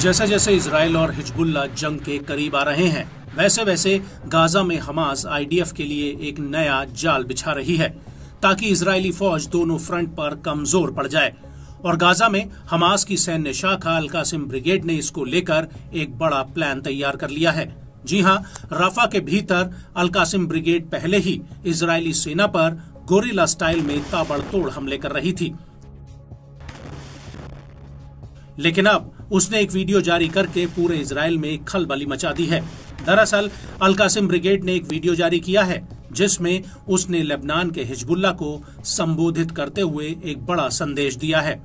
जैसे जैसे इजराइल और हिजबुल्लाह जंग के करीब आ रहे हैं, वैसे वैसे गाजा में हमास आईडीएफ के लिए एक नया जाल बिछा रही है ताकि इजरायली फौज दोनों फ्रंट पर कमजोर पड़ जाए। और गाजा में हमास की सैन्य शाखा अल कासिम ब्रिगेड ने इसको लेकर एक बड़ा प्लान तैयार कर लिया है। जी हां, राफा के भीतर अल कासिम ब्रिगेड पहले ही इजरायली सेना पर गोरिल्ला स्टाइल में ताबड़तोड़ हमले कर रही थी, लेकिन अब उसने एक वीडियो जारी करके पूरे इजराइल में खलबली मचा दी है। दरअसल अल कासिम ब्रिगेड ने एक वीडियो जारी किया है जिसमें उसने लेबनान के हिजबुल्लाह को संबोधित करते हुए एक बड़ा संदेश दिया है।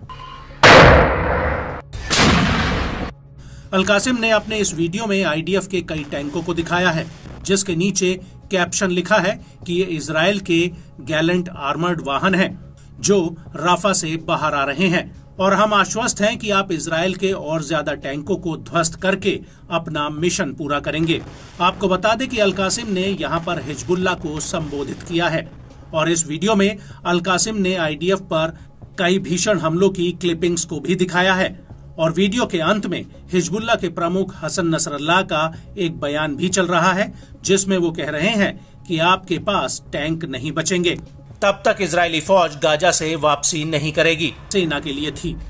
अल कासिम ने अपने इस वीडियो में आईडीएफ के कई टैंकों को दिखाया है, जिसके नीचे कैप्शन लिखा है कि ये इजराइल के गैलेंट आर्मर्ड वाहन हैं जो राफा से बाहर आ रहे हैं और हम आश्वस्त हैं कि आप इजराइल के और ज्यादा टैंकों को ध्वस्त करके अपना मिशन पूरा करेंगे। आपको बता दें कि अल कासिम ने यहां पर हिजबुल्लाह को संबोधित किया है और इस वीडियो में अल कासिम ने आईडीएफ पर कई भीषण हमलों की क्लिपिंग्स को भी दिखाया है और वीडियो के अंत में हिजबुल्लाह के प्रमुख हसन नसरल्लाह का एक बयान भी चल रहा है जिसमें वो कह रहे हैं कि आपके पास टैंक नहीं बचेंगे, तब तक इजरायली फौज गाजा से वापसी नहीं करेगी। सेना के लिए थी।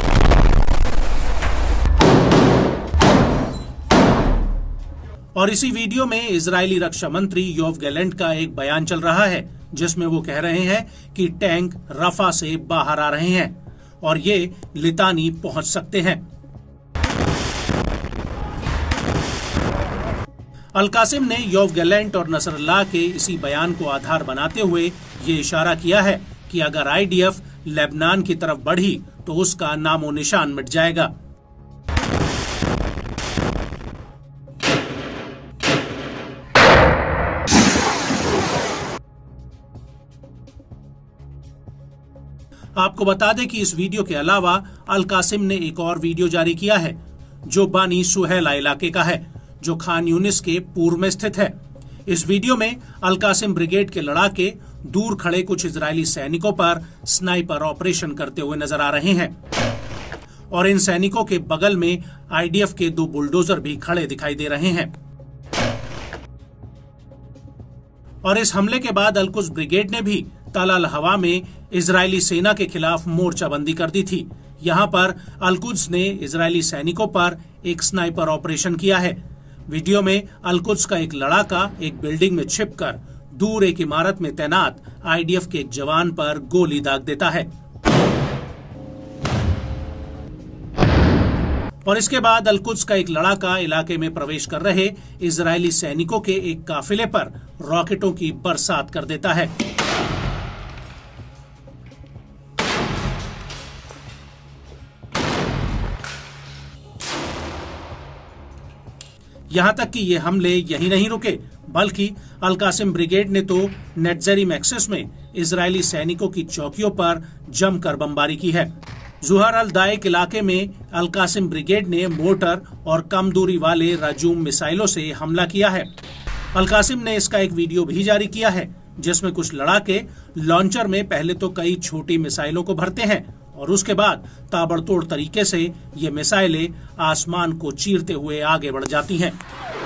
और इसी वीडियो में इजरायली रक्षा मंत्री योव गैलेंट का एक बयान चल रहा है जिसमें वो कह रहे हैं कि टैंक रफा से बाहर आ रहे हैं और ये लितानी पहुंच सकते हैं। अल कासिम ने योव गैलेंट और नसरल्लाह के इसी बयान को आधार बनाते हुए ये इशारा किया है कि अगर आईडीएफ लेबनान की तरफ बढ़ी तो उसका नामो निशान मिट जाएगा। आपको बता दें कि इस वीडियो के अलावा अल कासिम ने एक और वीडियो जारी किया है जो बानी सुहेला इलाके का है जो खान यूनिस के पूर्व में स्थित है। इस वीडियो में अल कासिम ब्रिगेड के लड़ाके दूर खड़े कुछ इजरायली सैनिकों पर स्नाइपर ऑपरेशन करते हुए नजर आ रहे हैं और इन सैनिकों के बगल में आईडीएफ के 2 बुलडोजर भी खड़े दिखाई दे रहे हैं। और इस हमले के बाद अल कुद्स ब्रिगेड ने भी तल अल हवा में इजरायली सेना के खिलाफ मोर्चाबंदी कर दी थी। यहाँ पर अल कुद्स ने इजरायली सैनिकों पर एक स्नाइपर ऑपरेशन किया है। वीडियो में अल कुद्स का एक लड़ाका एक बिल्डिंग में छिपकर दूर एक इमारत में तैनात आईडीएफ के एक जवान पर गोली दाग देता है और इसके बाद अल कुद्स का एक लड़ाका इलाके में प्रवेश कर रहे इजरायली सैनिकों के एक काफिले पर रॉकेटों की बरसात कर देता है। यहां तक कि ये हमले यही नहीं रुके, बल्कि अल कासिम ब्रिगेड ने तो नेट्जेरिम एक्सेस में इजरायली सैनिकों की चौकियों पर जमकर बमबारी की है। जुहर अल दाइक इलाके में अल कासिम ब्रिगेड ने मोर्टर और कम दूरी वाले राजूम मिसाइलों से हमला किया है। अल कासिम ने इसका एक वीडियो भी जारी किया है जिसमें कुछ लड़ाके लॉन्चर में पहले तो कई छोटी मिसाइलों को भरते हैं और उसके बाद ताबड़तोड़ तरीके से ये मिसाइलें आसमान को चीरते हुए आगे बढ़ जाती हैं।